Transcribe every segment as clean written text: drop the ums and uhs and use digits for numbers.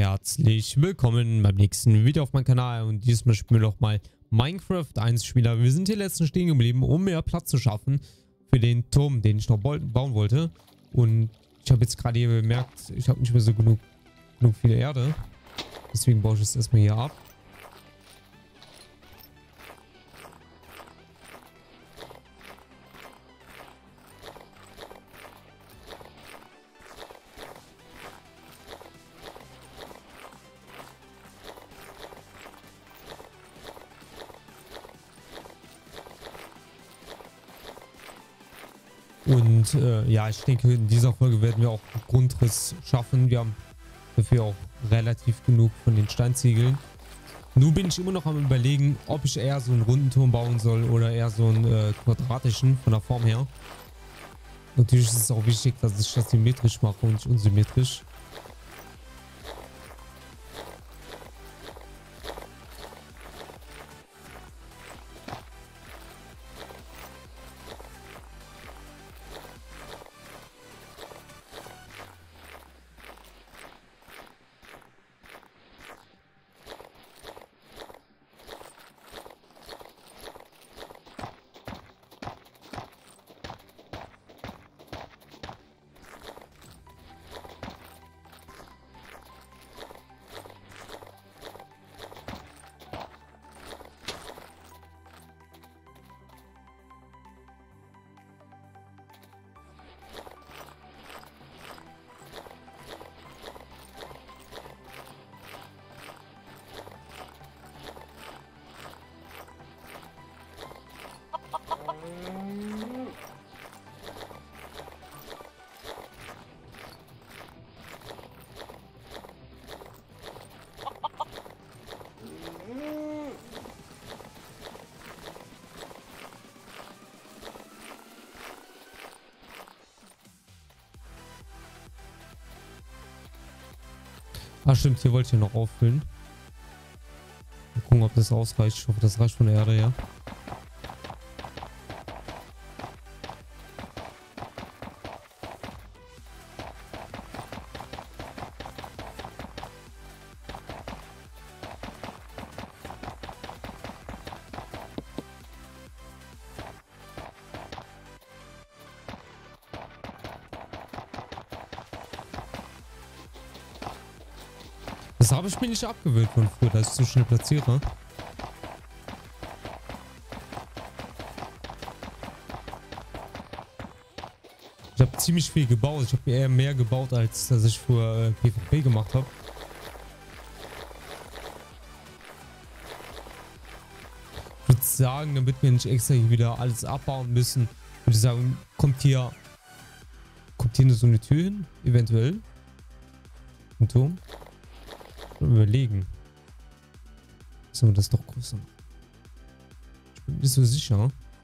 Herzlich willkommen beim nächsten Video auf meinem Kanal und diesmal spielen wir noch mal Minecraft 1 Spieler. Wir sind hier letztens stehen geblieben, um mehr Platz zu schaffen für den Turm, den ich noch bauen wollte. Und ich habe jetzt gerade hier bemerkt, ich habe nicht mehr so genug viele Erde. Deswegen baue ich es erstmal hier ab. Und ja, ich denke, in dieser Folge werden wir auch einen Grundriss schaffen. Wir haben dafür auch relativ genug von den Steinziegeln. Nun bin ich immer noch am Überlegen, ob ich eher so einen runden Turm bauen soll oder eher so einen quadratischen von der Form her. Natürlich ist es auch wichtig, dass ich das symmetrisch mache und nicht unsymmetrisch. Ah stimmt, hier wollte ich ja noch auffüllen. Mal gucken, ob das ausreicht. Ich hoffe, das reicht von der Erde her. Das habe ich mir nicht abgewöhnt von früher, dass ich so schnell platziere. Ich habe ziemlich viel gebaut. Ich habe eher mehr gebaut, als dass ich für PvP gemacht habe. Ich würde sagen, damit wir nicht extra hier wieder alles abbauen müssen, würde ich sagen, kommt hier nur so eine Tür hin, eventuell. Ein Turm. Überlegen. Sollen wir das doch größer machen? Ich bin nicht so sicher.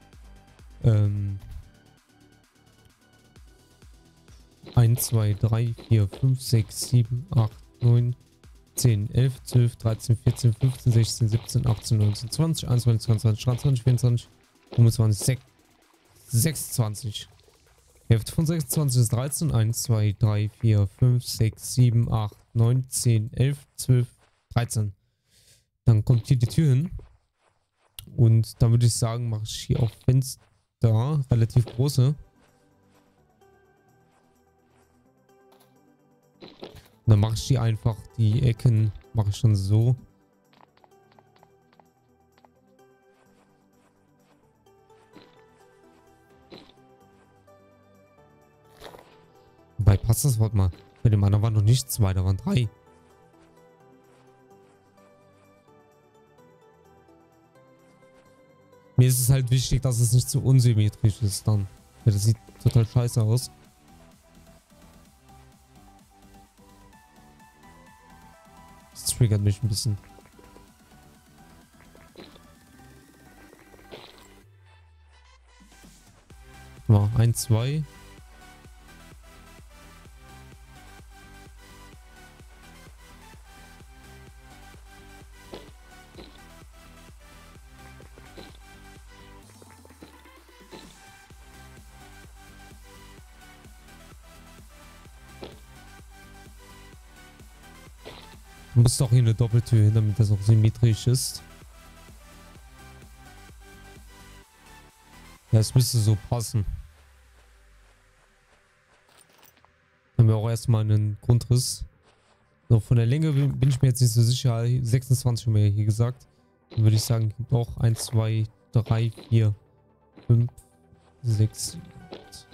1, 2, 3, 4, 5, 6, 7, 8, 9, 10, 11, 12, 13, 14, 15, 16, 17, 18, 19, 20, 21, 22, 23, 24, 25, 26. Hälfte von 26 ist 13. 1, 2, 3, 4, 5, 6, 7, 8, 9, 10, 11, 12, 13. Dann kommt hier die Tür hin. Und dann würde ich sagen, mache ich hier auch Fenster, relativ große. Und dann mache ich die einfach, die Ecken mache ich schon so. Wobei passt das Wort mal. Bei dem anderen waren noch nicht 2, da waren 3. Mir ist es halt wichtig, dass es nicht zu unsymmetrisch ist dann. Ja, das sieht total scheiße aus. Das triggert mich ein bisschen. Mal 1, 2. Muss doch hier eine Doppeltür hin, damit das auch symmetrisch ist. Ja, es müsste so passen. Haben wir auch erstmal einen Grundriss. So, von der Länge bin ich mir jetzt nicht so sicher. 26 haben wir ja hier gesagt. Dann würde ich sagen, auch 1, 2, 3, 4, 5, 6, 7, 8.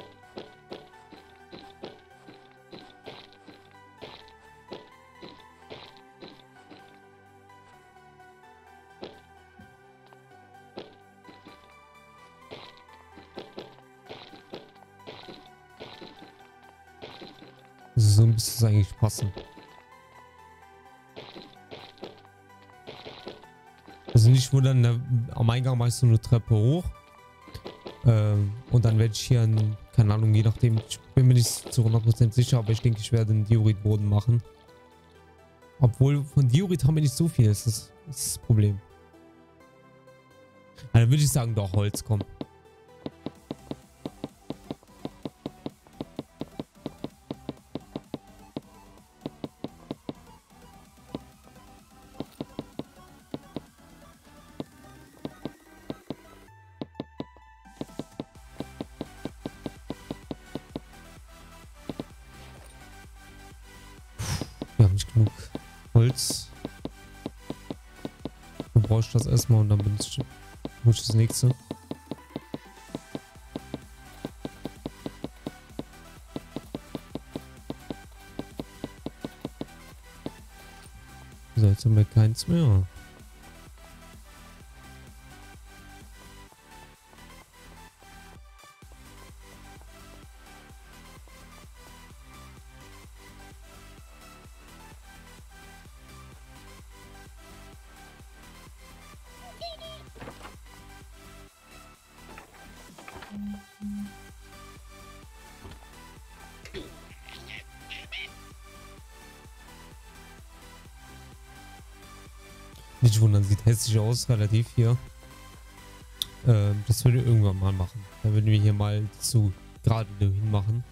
So müsste es eigentlich passen. Also nicht wundern, am Eingang mache ich so eine Treppe hoch. Und dann werde ich hier keine Ahnung, je nachdem, ich bin mir nicht zu 100% sicher, aber ich denke, ich werde einen Diorit-Boden machen. Obwohl, von Diorit haben wir nicht so viel, das ist das Problem. Also, dann würde ich sagen, doch, Holz, komm. Wir haben nicht genug Holz. Dann brauche ich das erstmal und dann muss ich das nächste. So, jetzt haben wir keins mehr. Nicht wundern, sieht hässlich aus, relativ hier. Das würde ich irgendwann mal machen. Da würden wir hier mal so gerade hin machen.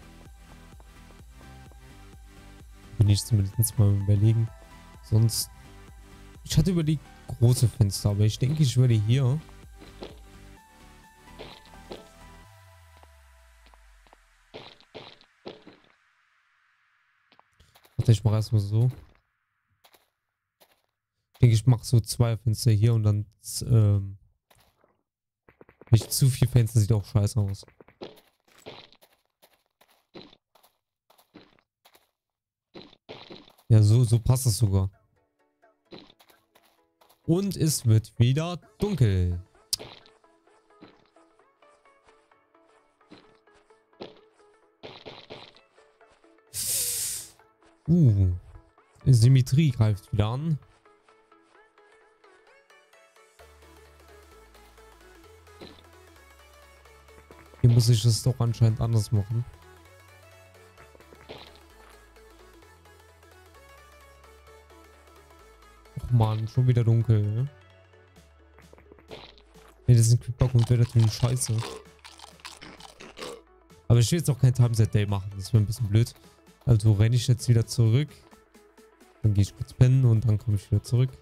Bin ich zumindest mal überlegen. Sonst. Ich hatte überlegt, große Fenster, aber ich denke, ich würde hier. Warte, ich mache erstmal so. Ich denke, ich mache so 2 Fenster hier und dann nicht zu viel Fenster, sieht auch scheiße aus. Ja, so passt das sogar. Und es wird wieder dunkel. Symmetrie greift wieder an. Hier muss ich das doch anscheinend anders machen. Och man, schon wieder dunkel. Ne? Wenn das ein Creeper kommt, wäre natürlich scheiße. Aber ich will jetzt auch kein Timeset-Day machen. Das wäre ein bisschen blöd. Also renne ich jetzt wieder zurück. Dann gehe ich kurz pennen und dann komme ich wieder zurück.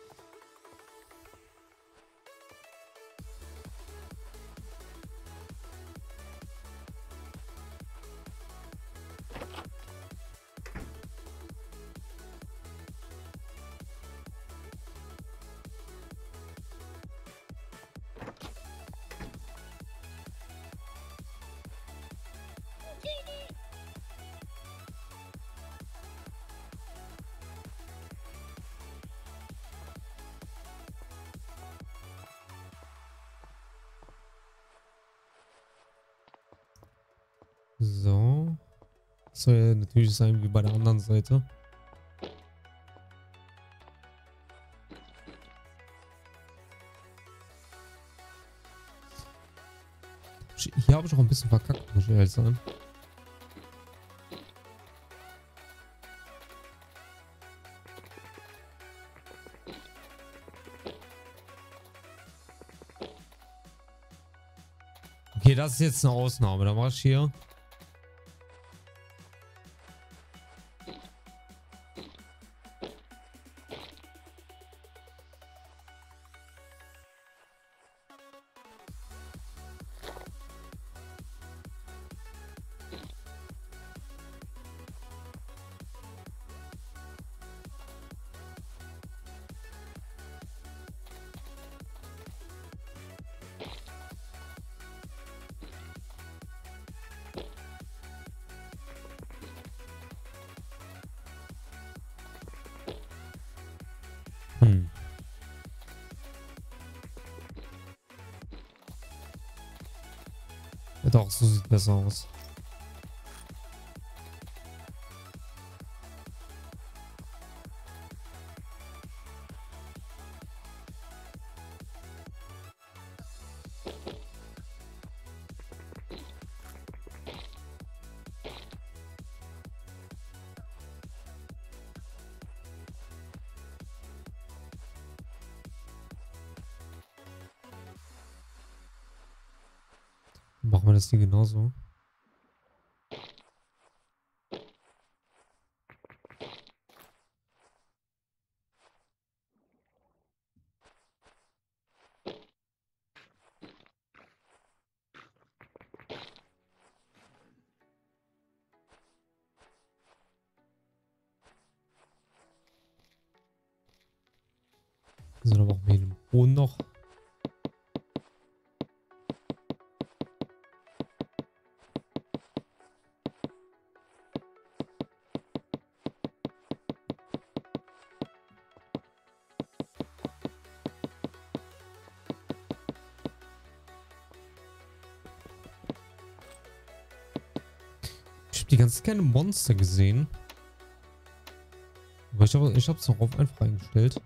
So. Das soll ja natürlich sein wie bei der anderen Seite. Hier habe ich auch ein bisschen verkackt, muss ich ehrlich sagen. Okay, das ist jetzt eine Ausnahme. Da mache ich hier. Hm. Ja, doch, so sieht besser aus. Machen wir das hier genauso. So, dann brauchen wir hier den Boden noch. Ich habe die ganzen kleinen Monster gesehen. Aber ich habe es noch auf einfach eingestellt.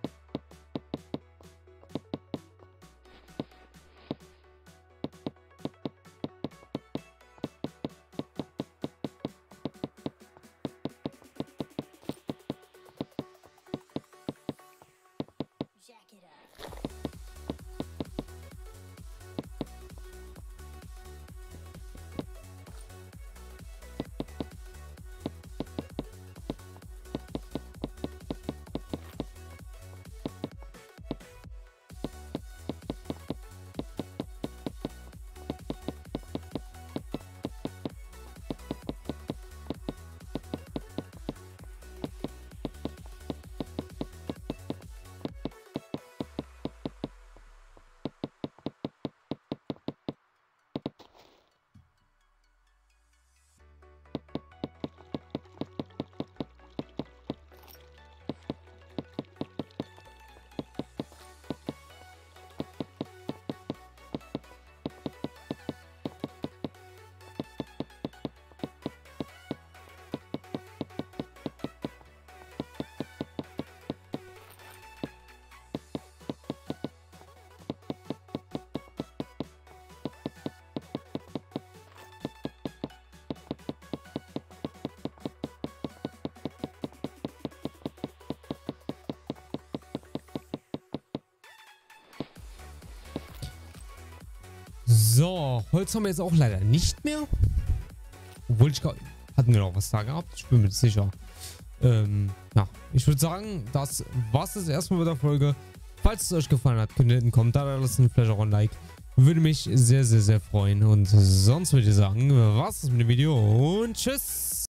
So, Holz haben wir jetzt auch leider nicht mehr. Obwohl hatten wir noch was da gehabt? Ich bin mir nicht sicher. Ja, ich würde sagen, das war's jetzt erstmal mit der Folge. Falls es euch gefallen hat, könnt ihr einen Kommentar da lassen, vielleicht auch ein Like. Würde mich sehr, sehr, sehr freuen. Und sonst würde ich sagen, war's das mit dem Video und tschüss.